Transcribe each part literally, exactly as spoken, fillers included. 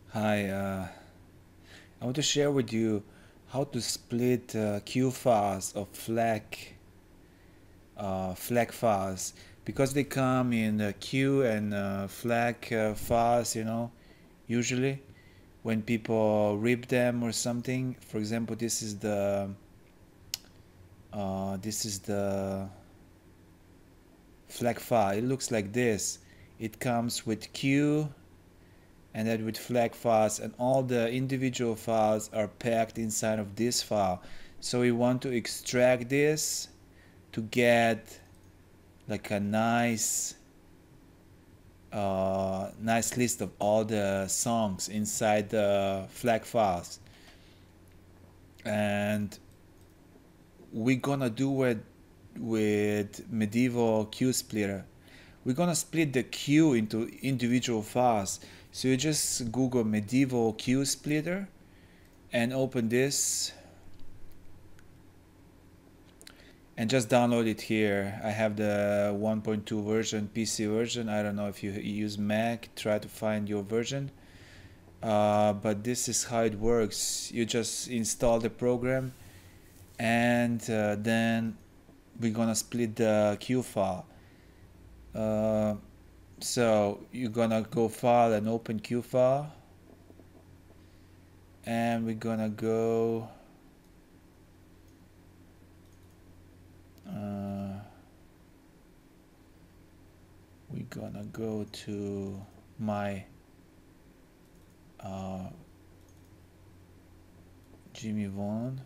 Hi, uh, I want to share with you how to split uh, Q files of Flac, uh, Flac files because they come in uh, Q and uh, Flac uh, files, you know, usually when people rip them or something. For example, this is the uh, this is the Flac file. It looks like this. It comes with Q and then with Flac files, and all the individual files are packed inside of this file. So we want to extract this to get like a nice uh, nice list of all the songs inside the Flac files, and we're gonna do it with medieval Q splitter. We're gonna split the Q into individual files. So you just Google medieval Q splitter and open this and just download it here. I have the one point two version, P C version. I don't know if you use Mac, try to find your version. Uh, but this is how it works. You just install the program, and uh, then we're gonna split the Q file. Uh, so you're gonna go file and open Q file, and we're gonna go uh, we're gonna go to my uh, Jimmy Vaughn,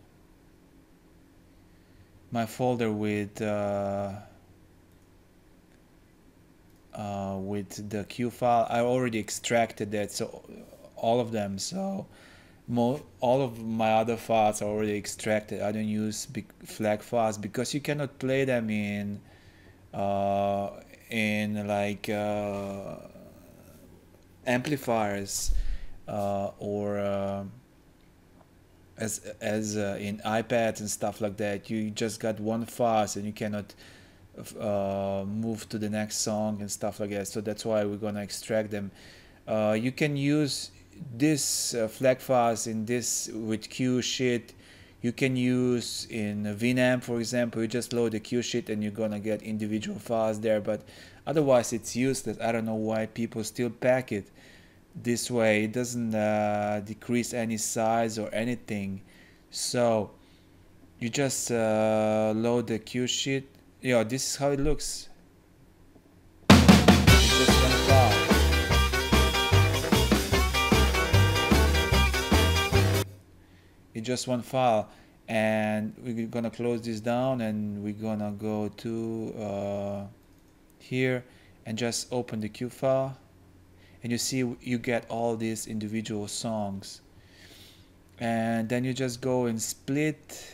my folder with uh, uh, with the Q file. I already extracted that, so all of them. So mo all of my other files are already extracted. I don't use big Flac files because you cannot play them in uh, in like uh, amplifiers uh, or uh, as as uh, in iPads and stuff like that. You just got one file and you cannot uh, move to the next song and stuff like that. So that's why we're gonna extract them. Uh, you can use this uh, Flac files in this with Q sheet. You can use in Winamp, for example. You just load the Q sheet and you're gonna get individual files there, but otherwise it's useless. I don't know why people still pack it this way. It doesn't uh, decrease any size or anything. So you just uh, load the Q sheet. Yeah, this is how it looks. It's just one file. It's just one file, and we're gonna close this down, and we're gonna go to uh, here and just open the Q file, and you see you get all these individual songs, and then you just go and split.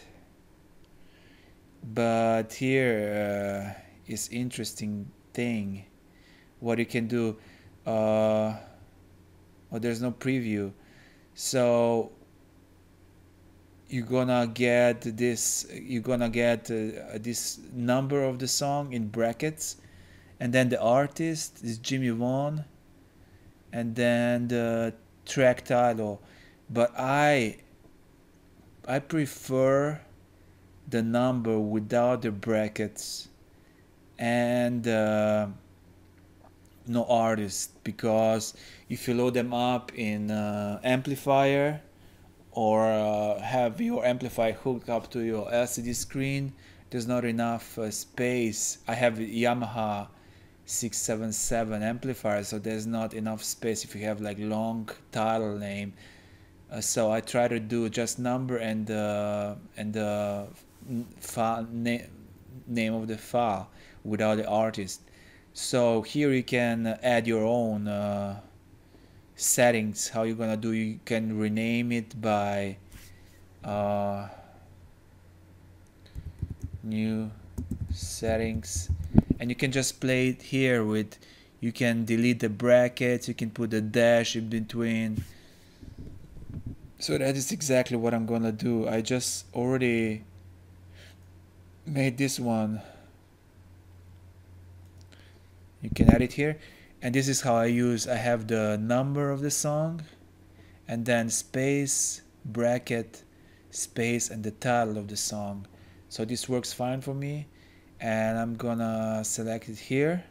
But here uh, is interesting thing what you can do. uh, oh, there's no preview, so you're gonna get this you're gonna get uh, this number of the song in brackets, and then the artist is Jimmy Vaughn, and then the track title. But I I prefer the number without the brackets and uh, no artist, because if you load them up in uh, amplifier or uh, have your amplifier hooked up to your L C D screen, there's not enough uh, space. I have a Yamaha six seven seven amplifier, so there's not enough space if you have like long title name. Uh, so I try to do just number and uh, and the file na name of the file without the artist. So here you can add your own uh, settings. How you're gonna do? You can rename it by uh, new settings, and you can just play it here with. You can delete the brackets. You can put a dash in between. So that is exactly what I'm gonna do. I just already made this one. You can add it here, and this is how I use. I have the number of the song, and then space, bracket, space, and the title of the song. So this works fine for me, and I'm gonna select it here.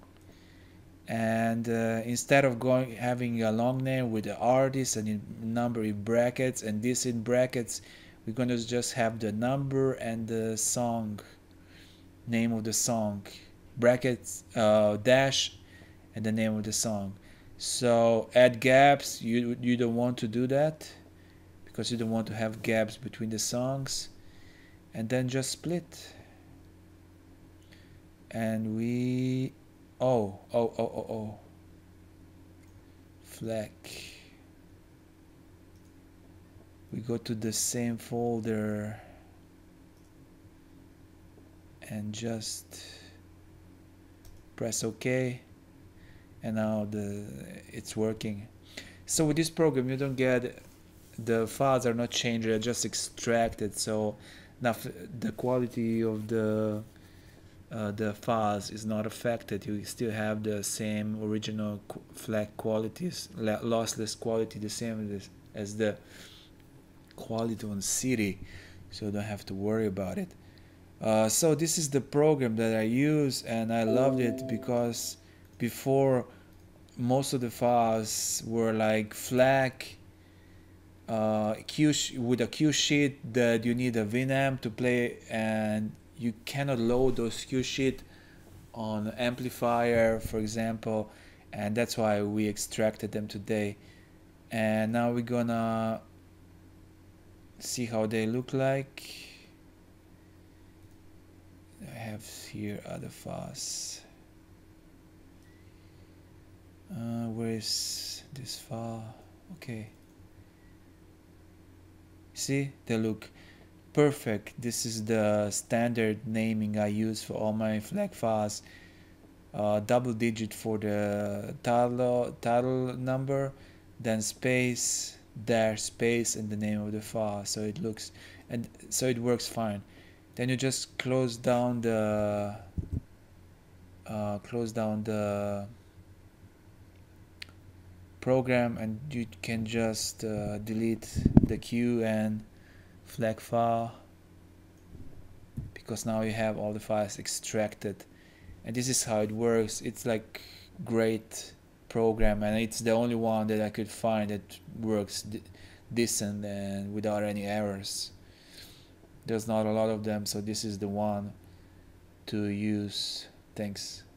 And uh, instead of going having a long name with the artist and in number in brackets and this in brackets, we're gonna just have the number and the song name of the song, brackets, uh, dash, and the name of the song. So add gaps, you you don't want to do that because you don't want to have gaps between the songs. And then just split. And we oh oh oh oh oh Flac. We go to the same folder and just press OK, and now the it's working. So with this program you don't get, the files are not changed, they're just extracted. So now the quality of the uh, the files is not affected. You still have the same original Flac qualities, lossless quality, the same as, as the quality on C D, so you don't have to worry about it. Uh, so this is the program that I use, and I loved it because before most of the files were like Flac uh, Q with a Q sheet that you need a Winamp to play, and you cannot load those Q sheet on amplifier, for example, and that's why we extracted them today. And now we're gonna see how they look like. I have here other files. Uh, where is this file? Okay. See, they look perfect. This is the standard naming I use for all my Flac files. Uh, double digit for the title, title number, then space, dash, space, and the name of the file. So it looks, and so it works fine. Then you just close down the uh, close down the program, and you can just uh, delete the Q and Flac file, because now you have all the files extracted. And this is how it works. It's like great program, and it's the only one that I could find that works decent and without any errors. There's not a lot of them, so this is the one to use. Thanks.